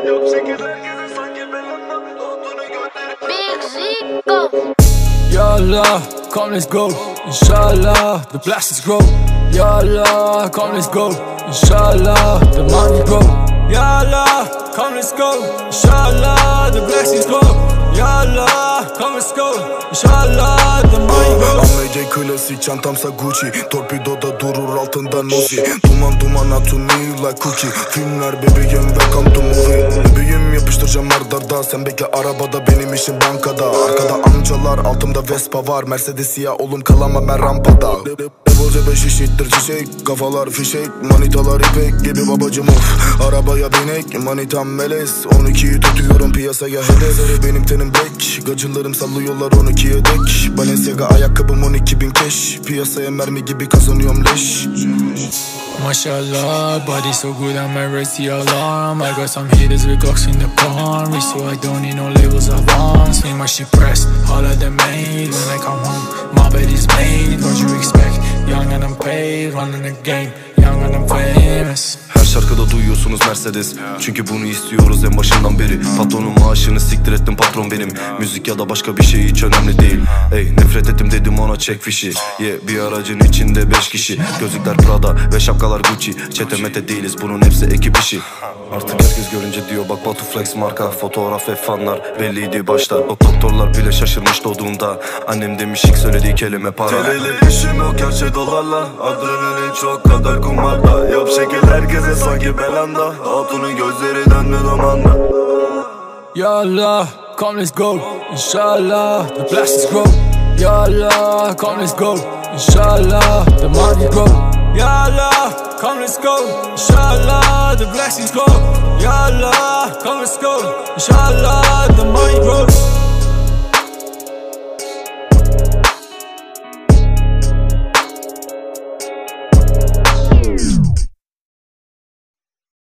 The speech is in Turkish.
Yok şekil herkese sanki belanda olduğunu gönderin. Big Zico. Ya Allah, come let's go. Inshallah, the blessings grow. Ya Allah, come let's go. Inshallah, the money grow. Ya Allah, come let's go. Inshallah, the blessings grow. Ya Allah, come let's go. Inshallah, the money grow. AMC klasik, çantamsa Gucci. Torpidoda durur altında Nozi. Duman duman to me like cookie. Filmler bebeğim, welcome to movie. Bebeğim yapıştıracağım ardarda. Sen bekle arabada, benim işim bankada. Arkada amcalar, altımda Vespa var. Mercedes siyah, oğlum kalamam ben rampada. Devolce 5 işittir çiçek. Kafalar fişek, manitalar ipek gibi babacım of. Arabaya binek, manitam melez. 12'yi tutuyorum piyasaya hedef. Benim tenim black, gacılarım sallıyorlar 12'ye dek. Balenciaga ayakkabım 12.000 cash. Piyasaya mermi gibi kazanıyorum leş. Mashallah, body so good I might raise the alarm. I got some haters with Glocks in the palm. Rich so I don't need no labels of arms. Me my shit pressed, all of them made. When I come home, my bed is made. What you expect? Young and I'm paid, running the game. Young and I'm famous. Her şarkıda duyuyorsunuz Mercedes. Çünkü bunu istiyoruz en başından beri. Patronun maaşını siktir ettim, patron benim. Müzik ya da başka bir şey hiç önemli değil. Ey nefret ettim dedim ona, çek fişi. Bir aracın içinde 5 kişi. Gözlükler Prada ve şapkalar Gucci. Çete mete değiliz, bunun hepsi ekip işi. Artık herkes görünce diyor bak Batu Flex marka. Fotoğraf ve fanlar belliydi başta. O doktorlar bile şaşırmış doğduğunda. Annem demiş ilk söylediği kelime para. Teleli işim yok her şey dolarla. Adrenalin çok kadar kumarda. Yap şekil herkese sanki belanda. Hatunun gözleri döndü dumanla. Ya Allah, come let's go. Inshallah, the blessings grow. Ya Allah, come let's go. Inshallah, the money grow. Ya Allah, come let's go. Inshallah, the blessings grow. Ya Allah, come let's go. Inshallah.